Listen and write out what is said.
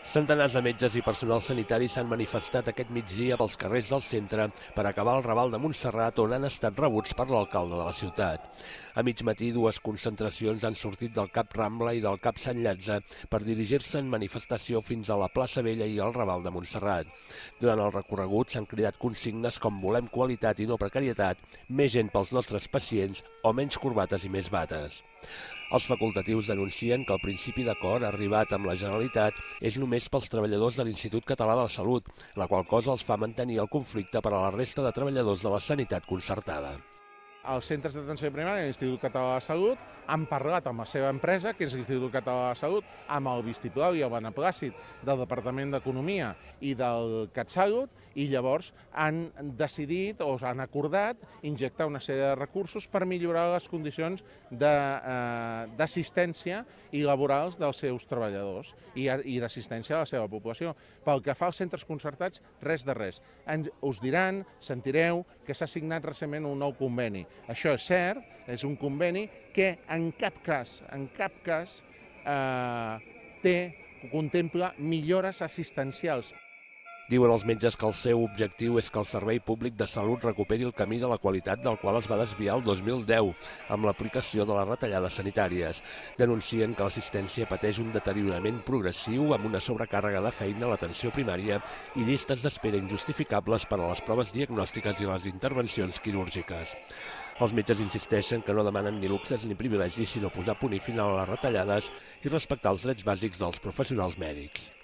Centenars de metges i personal sanitari s'han manifestat aquest migdia pels carrers del centre per acabar el Raval de Montserrat, on han estat rebuts per l'alcalde de la ciutat. A mig matí, dues concentracions han sortit del Cap Rambla i del Cap Sant Llàtzer per dirigir-se en manifestació fins a la plaça Vella i al Raval de Montserrat. Durant el recorregut s'han cridat consignes com "volem qualitat i no precarietat", "més gent pels nostres pacients" o "menys corbates i més bates". Els facultatius denuncien que el principi d'acord arribat amb la Generalitat és només pels treballadors de l'Institut Català de la Salut, la qual cosa els fa mantenir el conflicte per a la resta de treballadors de la sanitat concertada. Els centres d'atenció primària i l'Institut Català de la Salut han parlat amb la seva empresa, que és l'Institut Català de la Salut, amb el vistiplau i el beneplàcit del Departament d'Economia i del CatSalut, i llavors han decidit o han acordat injectar una sèrie de recursos per millorar les condicions d'assistència i laborals dels seus treballadors i d'assistència a la seva població. Pel que fa als centres concertats, res de res. Us diran, sentireu, que s'ha signat recentment un nou conveni. Això és cert, és un conveni que en cap cas contempla millores assistencials. Diuen els metges que el seu objectiu és que el servei públic de salut recuperi el camí de la qualitat del qual es va desviar el 2010 amb l'aplicació de les retallades sanitàries. Denuncien que l'assistència pateix un deteriorament progressiu amb una sobrecàrrega de feina a l'atenció primària i llistes d'espera injustificables per a les proves diagnòstiques i les intervencions quirúrgiques. Els metges insisteixen que no demanen ni luxes ni privilegis, sinó posar punt i final a les retallades i respectar els drets bàsics dels professionals mèdics.